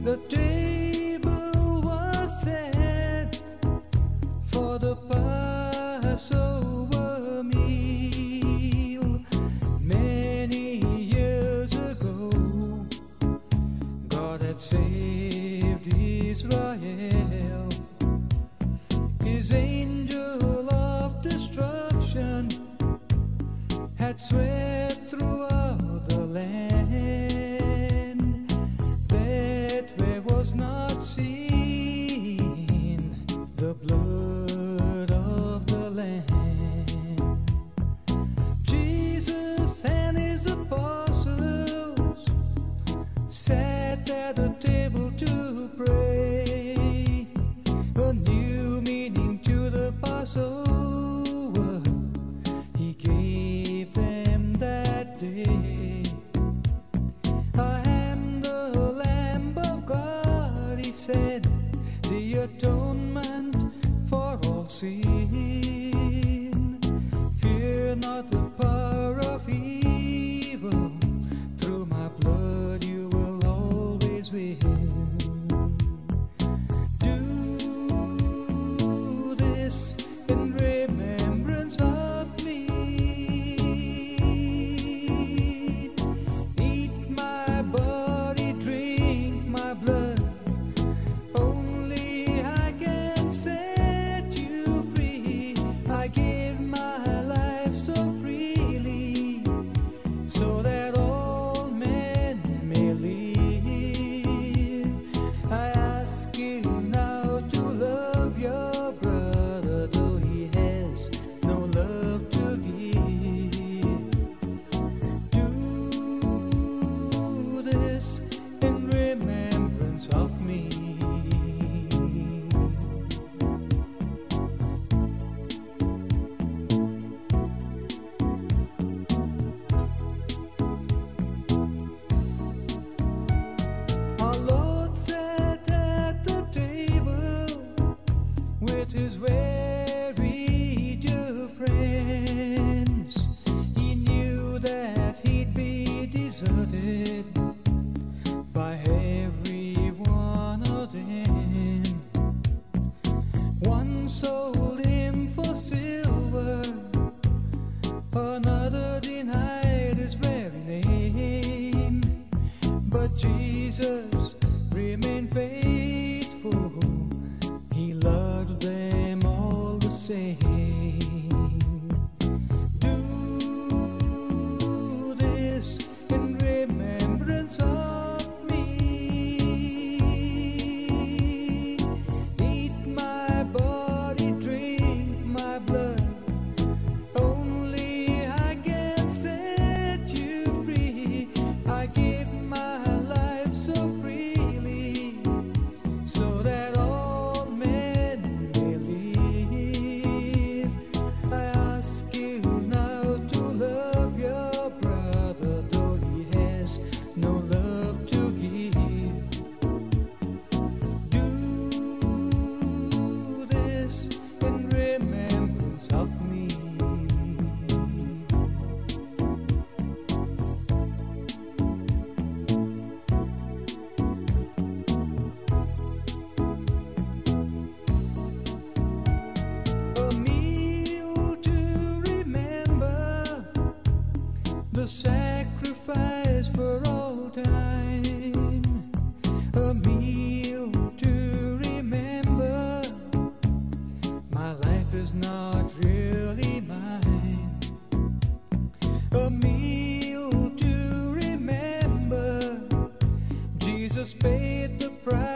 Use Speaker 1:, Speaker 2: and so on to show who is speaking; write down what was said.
Speaker 1: The table was set for the Passover meal. Many years ago, God had saved Israel. His angel of destruction had swept throughout the land. That where was not seen the blood of the Lamb. Jesus and his apostles sat at the table to pray. A new meaning to the Passover he gave them that day. I am the Lamb of God, he said, the atonement for all sin. Fear not the power of evil, through my blood you will always win. Do this in remembrance of me. Eat my body, drink my blood. Only I can set you free. I give my life so freely, so that all men may live. I ask you now to love your brother, though he has no love to give. Do this in remembrance of me. Our Lord sat at the table with his very dear friends. He knew that he'd be deserted by every one of them. One sold him for silver, another denied his very name. But Jesus remained faithful, he loved them all the same. Do this in remembrance of me. Eat my body, drink my blood. Only I can set you free. I give my life so freely, so that all men may live. I ask you now to love your brother, though he has no love to give. Do this in remembrance of me. A meal to remember the sacrifice for all time. A meal to remember my life is not really mine. A meal to remember Jesus paid the price.